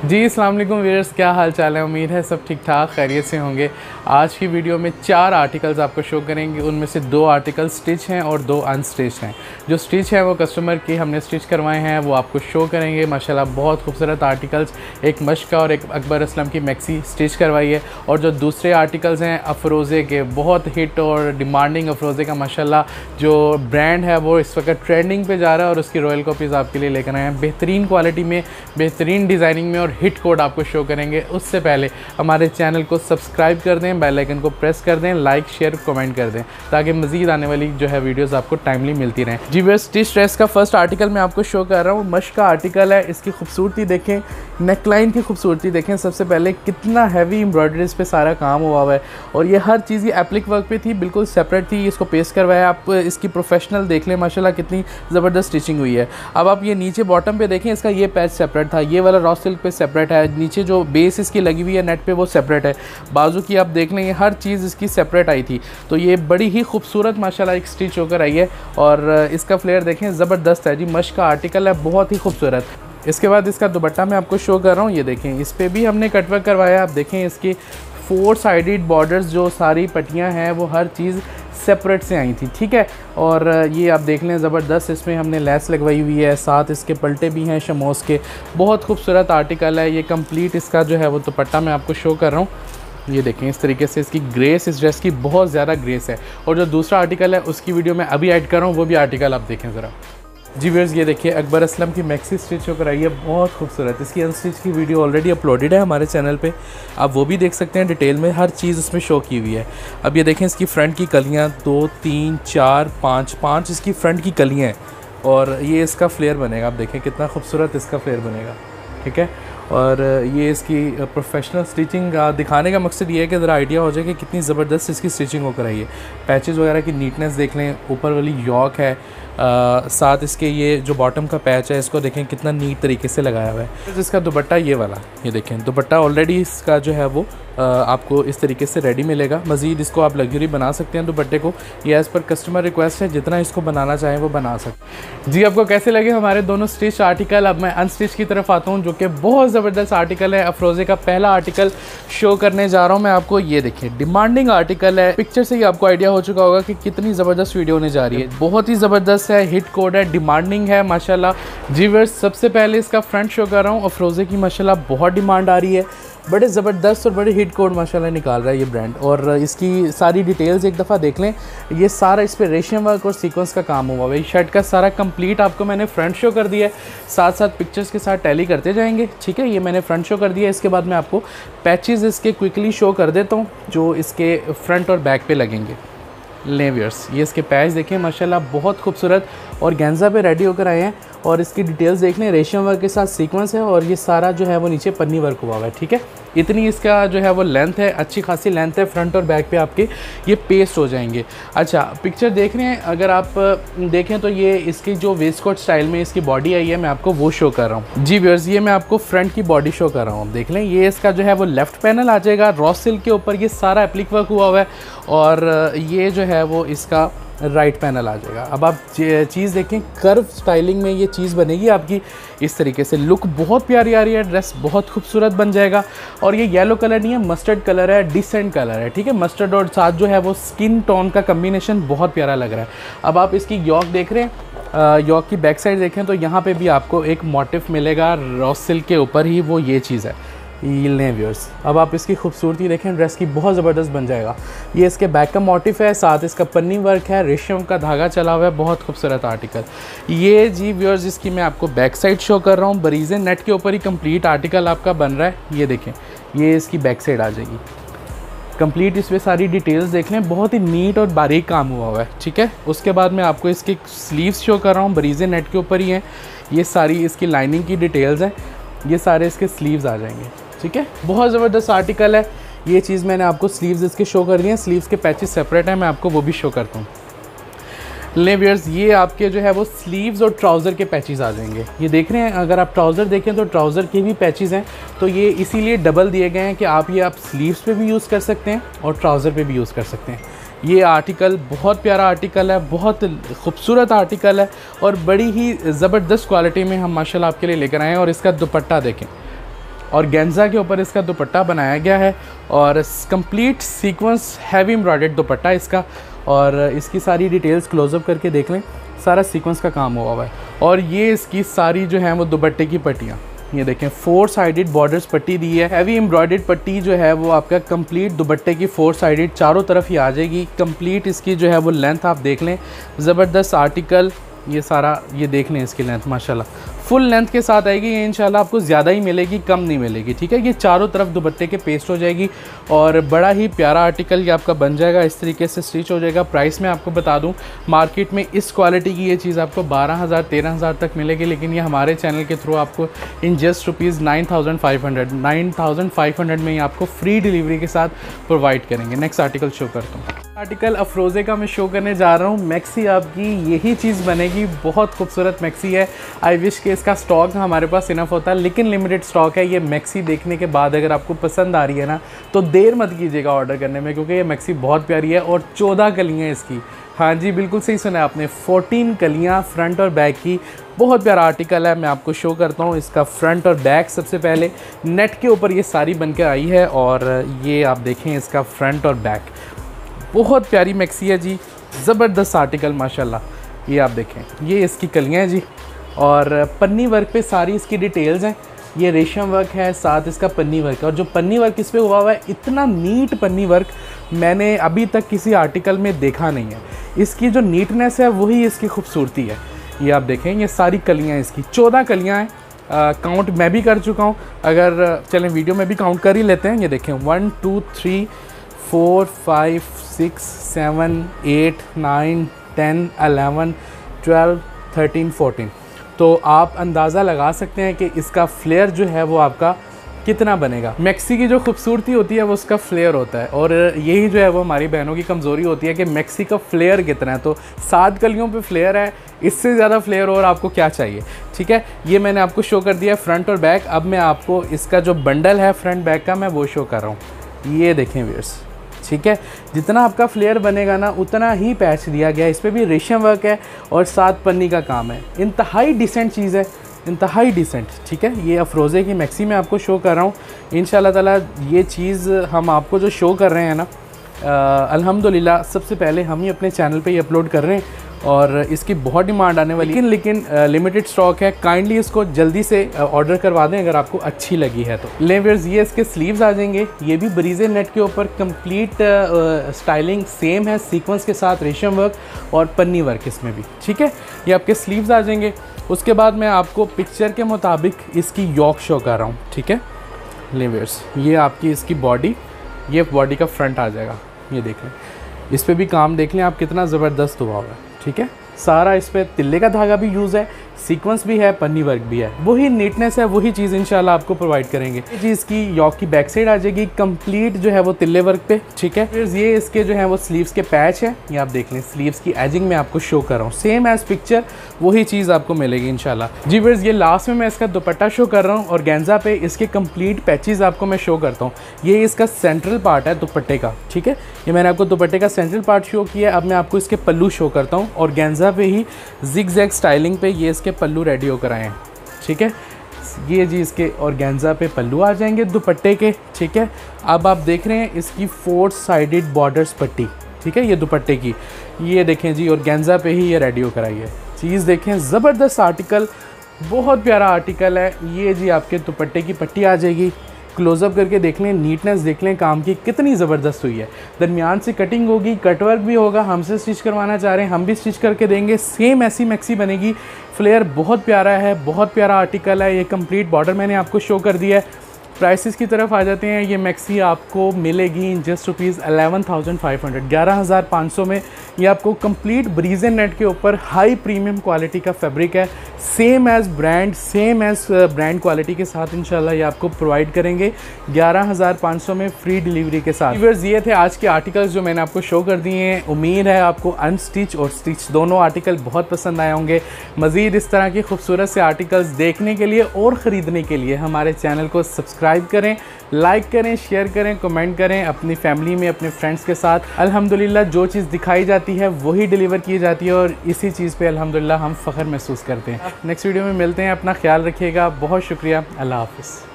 जी अस्सलाम वालेकुम व्यूअर्स, क्या हाल चाल है। उम्मीद है सब ठीक ठाक खैरियत से होंगे। आज की वीडियो में 4 आर्टिकल्स आपको शो करेंगे। उनमें से 2 आर्टिकल स्टिच हैं और 2 अनस्टिच हैं। जो स्टिच है वो कस्टमर की हमने स्टिच करवाए हैं, वो आपको शो करेंगे। माशाल्लाह बहुत खूबसूरत आर्टिकल्स, एक मश्क का और एक अकबर असलम की मैक्सी स्टिच करवाई है। और जो दूसरे आर्टिकल्स हैं अफरोज़े के, बहुत हिट और डिमांडिंग अफरोज़े का माशाल्लाह जो ब्रांड है वो इस वक्त ट्रेंडिंग पे जा रहा है और उसकी रॉयल कॉपीज़ आपके लिए लेकर आए हैं बेहतरीन क्वालिटी में, बेहतरीन डिज़ाइनिंग में और हिट कोड आपको शो करेंगे। उससे पहले हमारे चैनल को सब्सक्राइब कर दें, बेल आइकन को प्रेस कर दें, लाइक शेयर कमेंट कर दें ताकि मज़ीद आने वाली जो है वीडियोस आपको टाइमली मिलती रहें। जी बस स्टिच ड्रेस का फर्स्ट आर्टिकल मैं आपको शो कर रहा हूँ। मश्क का आर्टिकल है। इसकी खूबसूरती देखें, नेकलाइन की खूबसूरती देखें। सबसे पहले कितना हैवी एम्ब्रॉयडरीज पे सारा काम हुआ हुआ है और ये हर चीज़ ये एप्लिक वर्क पे थी, बिल्कुल सेपरेट थी। इसको पेस्ट करवाया। आप इसकी प्रोफेशनल देख लें, माशाल्लाह कितनी ज़बरदस्त स्टिचिंग हुई है। अब आप ये नीचे बॉटम पे देखें, इसका ये पैच सेपरेट था, ये वाला रॉ सिल्क पे सेपरेट है, नीचे जो बेस इसकी लगी हुई है नेट पे वो सेपरेट है। बाजू की आप देख लेंगे, हर चीज़ इसकी सेपरेट आई थी। तो ये बड़ी ही खूबसूरत माशाल्लाह एक स्टिच होकर आई है और इसका फ्लेयर देखें ज़बरदस्त है जी। मश्क का आर्टिकल है, बहुत ही खूबसूरत। इसके बाद इसका दुपट्टा मैं आपको शो कर रहा हूँ। ये देखें, इस पर भी हमने कटवर्क करवाया। आप देखें इसकी 4 साइडेड बॉर्डर्स, जो सारी पट्टियाँ हैं वो हर चीज़ सेपरेट से आई थी, ठीक है। और ये आप देख लें ज़बरदस्त इसमें हमने लेस लगवाई हुई है, साथ इसके पलटे भी हैं शमोस के। बहुत खूबसूरत आर्टिकल है ये। कंप्लीट इसका जो है वो दुपट्टा मैं आपको शो कर रहा हूँ। ये देखें इस तरीके से इसकी ग्रेस, इस ड्रेस की बहुत ज़्यादा ग्रेस है। और जो दूसरा आर्टिकल है उसकी वीडियो मैं अभी ऐड कर रहा हूँ, वो भी आर्टिकल आप देखें ज़रा। जी व्यूअर्स, ये देखिए अकबर असलम की मैक्सी स्टिच होकर आई है, बहुत खूबसूरत। इसकी अनस्टिच की वीडियो ऑलरेडी अपलोडेड है हमारे चैनल पे, आप वो भी देख सकते हैं। डिटेल में हर चीज़ उसमें शो की हुई है। अब ये देखें इसकी फ्रंट की कलियाँ 2 3 4 5 इसकी फ्रंट की कलियाँ हैं और ये इसका फ्लेयर बनेगा। आप देखें कितना खूबसूरत इसका फ्लेयर बनेगा, ठीक है। और ये इसकी प्रोफेशनल स्टिचिंग दिखाने का मकसद ये है कि ज़रा आइडिया हो जाए कि कितनी ज़बरदस्त इसकी स्टिचिंग होकर आई है। पैचेस वगैरह की नीटनेस देख लें, ऊपर वाली यॉक है, साथ इसके ये जो बॉटम का पैच है इसको देखें कितना नीट तरीके से लगाया हुआ है। इसका दुपट्टा ये वाला, ये देखें दुपट्टा ऑलरेडी इसका जो है वो आपको इस तरीके से रेडी मिलेगा। मज़ीद इसको आप लग्जरी बना सकते हैं दुपट्टे को, ये एज़ पर कस्टमर रिक्वेस्ट है, जितना इसको बनाना चाहें वो बना सकते। जी आपको कैसे लगे हमारे दोनों स्टिच आर्टिकल। अब मैं अनस्टिच की तरफ आता हूँ, जो कि बहुत ज़बरदस्त आर्टिकल है। अफरोज़े का पहला आर्टिकल शो करने जा रहा हूँ मैं आपको। ये देखिए डिमांडिंग आर्टिकल है, पिक्चर से ही आपको आइडिया हो चुका होगा कि कितनी ज़बरदस्त वीडियो होने जा रही है। बहुत ही ज़बरदस्त है, हिट कोड है, डिमांडिंग है माशाल्लाह। जी व्यूअर्स, सबसे पहले इसका फ्रंट शो कर रहा हूँ। अफरोज़े की माशाल्लाह बहुत डिमांड आ रही है, बड़े ज़बरदस्त और बड़े हिट कोड माशाल्लाह निकाल रहा है ये ब्रांड। और इसकी सारी डिटेल्स एक दफ़ा देख लें। ये सारा इस पर रेशम वर्क और सीक्वेंस का काम हुआ है। शर्ट का सारा कंप्लीट आपको मैंने फ्रंट शो कर दिया है, साथ साथ पिक्चर्स के साथ टैली करते जाएंगे, ठीक है। ये मैंने फ्रंट शो कर दिया है। इसके बाद मैं आपको पैचेस इसके क्विकली शो कर देता हूँ जो इसके फ्रंट और बैक पे लगेंगे। लें व्यूअर्स, ये इसके पैच देखें माशाल्लाह बहुत खूबसूरत और गेंजा पे रेडी होकर आए हैं। और इसकी डिटेल्स देख लें, रेशम वर्क के साथ सीक्वेंस है और ये सारा जो है वो नीचे पन्नी वर्क हुआ हुआ है, ठीक है। इतनी इसका जो है वो लेंथ है, अच्छी खासी लेंथ है। फ्रंट और बैक पे आपके ये पेस्ट हो जाएंगे। अच्छा पिक्चर देख रहे हैं, अगर आप देखें तो ये इसकी जो वेस्ट कोट स्टाइल में इसकी बॉडी आई है, मैं आपको वो शो कर रहा हूँ। जी व्यूअर्स, ये मैं आपको फ्रंट की बॉडी शो कर रहा हूँ। देख लें, ये इसका जो है वो लेफ्ट पैनल आ जाएगा, रॉ सिल्क के ऊपर ये सारा एप्लिक वर्क हुआ हुआ है और ये जो है वो इसका राइट पैनल आ जाएगा। अब आप चीज़ देखें, कर्व स्टाइलिंग में ये चीज़ बनेगी आपकी इस तरीके से। लुक बहुत प्यारी आ रही है, ड्रेस बहुत खूबसूरत बन जाएगा। और ये येलो कलर नहीं है, मस्टर्ड कलर है, डिसेंट कलर है, ठीक है। मस्टर्ड और साथ जो है वो स्किन टोन का कम्बिनेशन बहुत प्यारा लग रहा है। अब आप इसकी यॉक देख रहे हैं, यॉक की बैक साइड देखें तो यहाँ पे भी आपको एक मोटिफ मिलेगा रॉ सिल्क के ऊपर ही, वो ये चीज़ है। ये लें व्यूअर्स, अब आप इसकी खूबसूरती देखें, ड्रेस की बहुत ज़बरदस्त बन जाएगा। ये इसके बैक का मोटिफ है, साथ इसका पन्नी वर्क है, रेशम का धागा चला हुआ है, बहुत खूबसूरत आर्टिकल। ये जी व्यूअर्स, इसकी मैं आपको बैक साइड शो कर रहा हूँ। बरीज़े नेट के ऊपर ही कंप्लीट आर्टिकल आपका बन रहा है। ये देखें, ये इसकी बैक साइड आ जाएगी कंप्लीट। इस पर सारी डिटेल्स देख लें, बहुत ही नीट और बारीक काम हुआ हुआ है, ठीक है। उसके बाद मैं आपको इसके स्लीव्स शो कर रहा हूँ, बरीज़े नेट के ऊपर ही हैं। ये सारी इसकी लाइनिंग की डिटेल्स हैं, ये सारे इसके स्लीव्स आ जाएंगे, ठीक है। बहुत ज़बरदस्त आर्टिकल है। ये चीज़ मैंने आपको स्लीव्स इसके शो कर दिए हैं, स्लीव्स के पैचेस सेपरेट हैं, मैं आपको वो भी शो करता हूँ। ले व्यूअर्स, ये आपके जो है वो स्लीव्स और ट्राउज़र के पैचेस आ जाएंगे। ये देख रहे हैं, अगर आप ट्राउज़र देखें तो ट्राउज़र के भी पैचेस हैं। तो ये इसीलिए डबल दिए गए हैं कि आप स्लीव्स पे भी यूज़ कर सकते हैं और ट्राउज़र पे भी यूज़ कर सकते हैं। ये आर्टिकल बहुत प्यारा आर्टिकल है, बहुत खूबसूरत आर्टिकल है और बड़ी ही ज़बरदस्त क्वालिटी में हम माशाल्लाह आपके लिए लेकर आए हैं। और इसका दुपट्टा देखें, और गेंजा के ऊपर इसका दुपट्टा बनाया गया है और complete sequence heavy embroidered dupatta इसका। और इसकी सारी डिटेल्स क्लोजअप करके देख लें, सारा सीक्वेंस का काम हुआ हुआ है। और ये इसकी सारी जो है वो दुपट्टे की पट्टियाँ, ये देखें 4 साइडेड बॉर्डर्स पट्टी दी है। हैवी एम्ब्रॉयडर्ड पट्टी जो है वो आपका कंप्लीट दुपट्टे की 4 साइडेड चारों तरफ ही आ जाएगी। कंप्लीट इसकी जो है वो लेंथ आप देख लें, ज़बरदस्त आर्टिकल, ये सारा ये देख लें इसकी लेंथ माशाल्लाह फुल लेंथ के साथ आएगी। ये इंशाल्लाह आपको ज़्यादा ही मिलेगी, कम नहीं मिलेगी, ठीक है। ये चारों तरफ दुपट्टे के पेस्ट हो जाएगी और बड़ा ही प्यारा आर्टिकल ये आपका बन जाएगा, इस तरीके से स्टिच हो जाएगा। प्राइस में आपको बता दूं, मार्केट में इस क्वालिटी की ये चीज़ आपको 12,000 13,000 तक मिलेगी, लेकिन ये हमारे चैनल के थ्रू आपको इन जस्ट रुपीज़ 9,500 में ही आपको फ्री डिलीवरी के साथ प्रोवाइड करेंगे। नेक्स्ट आर्टिकल शो करता हूँ। आर्टिकल अफरोज़े का मैं शो करने जा रहा हूँ। मैक्सी आपकी यही चीज़ बनेगी, बहुत खूबसूरत मैक्सी है। आई विश कि इसका स्टॉक हमारे पास इनफ होता है, लेकिन लिमिटेड स्टॉक है। ये मैक्सी देखने के बाद अगर आपको पसंद आ रही है ना तो देर मत कीजिएगा ऑर्डर करने में, क्योंकि ये मैक्सी बहुत प्यारी है और 14 कलियाँ इसकी। हाँ जी, बिल्कुल सही सुना आपने, 14 कलियाँ फ्रंट और बैक की। बहुत प्यारा आर्टिकल है, मैं आपको शो करता हूँ इसका फ्रंट और बैक। सबसे पहले नेट के ऊपर ये सारी बन के आई है और ये आप देखें इसका फ्रंट और बैक, बहुत प्यारी मैक्सी है जी, ज़बरदस्त आर्टिकल माशाल्लाह। ये आप देखें, ये इसकी कलियाँ हैं जी और पन्नी वर्क पे सारी इसकी डिटेल्स हैं। ये रेशम वर्क है, साथ इसका पन्नी वर्क है। और जो पन्नी वर्क इस पे हुआ हुआ है, इतना नीट पन्नी वर्क मैंने अभी तक किसी आर्टिकल में देखा नहीं है। इसकी जो नीटनेस है वही इसकी खूबसूरती है। ये आप देखें, ये सारी कलियाँ इसकी 14 कलियाँ हैं। काउंट मैं भी कर चुका हूँ, अगर चलें वीडियो में भी काउंट कर ही लेते हैं। ये देखें 1 2 3 4 5 6 7 8 9 10 11 12 13 14। तो आप अंदाज़ा लगा सकते हैं कि इसका फ्लेयर जो है वो आपका कितना बनेगा। मैक्सी की जो खूबसूरती होती है वो उसका फ्लेयर होता है, और यही जो है वो हमारी बहनों की कमज़ोरी होती है कि मैक्सी का फ्लेयर कितना है। तो 7 कलियों पे फ्लेयर है, इससे ज़्यादा फ्लेयर और आपको क्या चाहिए, ठीक है। ये मैंने आपको शो कर दिया फ्रंट और बैक। अब मैं आपको इसका जो बंडल है फ्रंट बैक का मैं वो शो कर रहा हूँ। ये देखें व्यूअर्स, ठीक है। जितना आपका फ्लेयर बनेगा ना उतना ही पैच दिया गया है। इस पर भी रेशम वर्क है और 7 पन्नी का काम है। इंतहाई डिसेंट चीज़ है, इंतहाई डिसेंट, ठीक है। ये अफरोज़े की मैक्सी में आपको शो कर रहा हूँ। इंशाल्लाह ताला ये चीज़ हम आपको जो शो कर रहे हैं ना, अल्हम्दुलिल्लाह सबसे पहले हम ही अपने चैनल पे ही अपलोड कर रहे हैं और इसकी बहुत डिमांड आने वाली है, लेकिन लिमिटेड स्टॉक है। काइंडली इसको जल्दी से ऑर्डर करवा दें अगर आपको अच्छी लगी है तो। लेवर्स, ये इसके स्लीव्स आ जाएंगे। ये भी ब्रीजे नेट के ऊपर कंप्लीट स्टाइलिंग सेम है, सीक्वेंस के साथ रेशम वर्क और पन्नी वर्क इसमें भी, ठीक है। ये आपके स्लीव्स आ जाएंगे। उसके बाद मैं आपको पिक्चर के मुताबिक इसकी यॉक शो कर रहा हूँ, ठीक है। लेवर्स, ये आपकी इसकी बॉडी, ये बॉडी का फ्रंट आ जाएगा। ये देख लें, इस पर भी काम देख लें आप कितना ज़बरदस्त हुआ है, ठीक है। सारा इस पर तिल्ले का धागा भी यूज़ है, सीक्वेंस भी है, पन्नी वर्क भी है। वही नीटनेस है, वही चीज़ इंशाल्लाह आपको प्रोवाइड करेंगे। ये चीज़ की यॉक की बैक साइड आ जाएगी कंप्लीट जो है वो तिल्ले वर्क पे, ठीक है। फिर ये इसके जो है वो स्लीव्स के पैच है, ये आप देख लें। स्लीव्स की एजिंग में आपको शो कर रहा हूँ, सेम एज पिक्चर वही चीज़ आपको मिलेगी इंशाल्लाह। जी व्यूअर्स, ये लास्ट में मैं इसका दुपट्टा शो कर रहा हूँ और गेंजा पे इसके कंप्लीट पैचेस आपको मैं शो करता हूँ। ये इसका सेंट्रल पार्ट है दुपट्टे का, ठीक है। ये मैंने आपको दुपट्टे का सेंट्रल पार्ट शो किया। अब मैं आपको इसके पल्लू शो करता हूँ और गेंजा पे ही जिग-जैग स्टाइलिंग पे ये इसके पल्लू रेडी होकर आए हैं, ठीक है। ये जी इसके और गेंजा पे पल्लू आ जाएंगे दुपट्टे के, ठीक है। अब आप देख रहे हैं इसकी 4 साइडेड बॉर्डर्स पट्टी, ठीक है, ये दुपट्टे की। ये देखें जी, और गेंजा पे ही ये रेडी होकर आई है। चीज़ देखें, ज़बरदस्त आर्टिकल, बहुत प्यारा आर्टिकल है। ये जी आपके दुपट्टे की पट्टी आ जाएगी। क्लोज़अप करके देख लें, नीटनेस देख लें काम की कितनी ज़बरदस्त हुई है। दरमियान से कटिंग होगी, कटवर्क भी होगा। हमसे स्टिच करवाना चाह रहे हैं, हम भी स्टिच करके देंगे। सेम ऐसी मैक्सी बनेगी। फ्लेयर बहुत प्यारा है, बहुत प्यारा आर्टिकल है। ये कंप्लीट बॉर्डर मैंने आपको शो कर दिया है। प्राइसेस की तरफ आ जाते हैं। ये मैक्सी आपको मिलेगी इन जस्ट रुपीज़ 11,500, 11,500 में। ये आपको कंप्लीट ब्रीजे नेट के ऊपर हाई प्रीमियम क्वालिटी का फैब्रिक है। Same as brand, same as brand quality के साथ इंशाल्लाह ये आपको प्रोवाइड करेंगे 11,500 में फ्री डिलीवरी के साथ। व्यूअर्स, ये थे आज के आर्टिकल्स जो मैंने आपको शो कर दिए हैं। उम्मीद है आपको अनस्टिच और स्टिच दोनों आर्टिकल बहुत पसंद आए होंगे। मज़ीद इस तरह के खूबसूरत से आर्टिकल्स देखने के लिए और ख़रीदने के लिए हमारे चैनल को सब्सक्राइब करें, लाइक करें, शेयर करें, कमेंट करें अपनी फैमिली में, अपने फ्रेंड्स के साथ। अल्हम्दुलिल्लाह जो चीज़ दिखाई जाती है वही डिलीवर की जाती है और इसी चीज़ पे अल्हम्दुलिल्लाह हम फ़ख्र महसूस करते हैं। नेक्स्ट वीडियो में मिलते हैं। अपना ख्याल रखिएगा। बहुत शुक्रिया। अल्लाह हाफ़िज़।